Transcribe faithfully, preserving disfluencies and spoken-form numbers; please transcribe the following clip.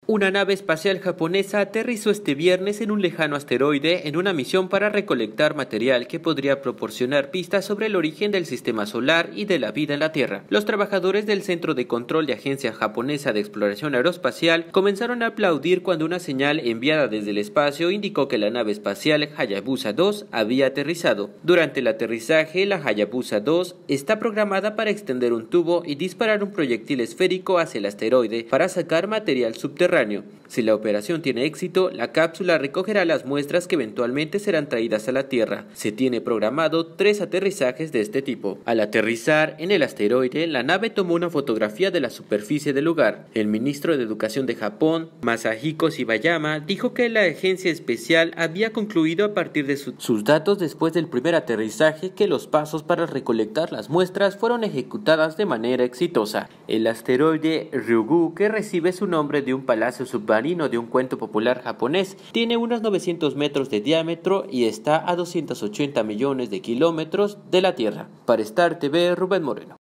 Una nave espacial japonesa aterrizó este viernes en un lejano asteroide en una misión para recolectar material que podría proporcionar pistas sobre el origen del sistema solar y de la vida en la Tierra. Los trabajadores del Centro de Control de Agencia Japonesa de Exploración Aeroespacial comenzaron a aplaudir cuando una señal enviada desde el espacio indicó que la nave espacial Hayabusa dos había aterrizado. Durante el aterrizaje, la Hayabusa dos está programada para extender un tubo y disparar un proyectil esférico hacia el asteroide para sacar material subterráneo. Si la operación tiene éxito, la cápsula recogerá las muestras que eventualmente serán traídas a la Tierra. Se tiene programado tres aterrizajes de este tipo. Al aterrizar en el asteroide, la nave tomó una fotografía de la superficie del lugar. El ministro de Educación de Japón, Masahiko Shibayama, dijo que la agencia especial había concluido a partir de su sus datos después del primer aterrizaje que los pasos para recolectar las muestras fueron ejecutadas de manera exitosa. El asteroide Ryugu, que recibe su nombre de un palacio submarino de un cuento popular japonés, tiene unos novecientos metros de diámetro y está a doscientos ochenta millones de kilómetros de la Tierra. Para Star T V, Rubén Moreno.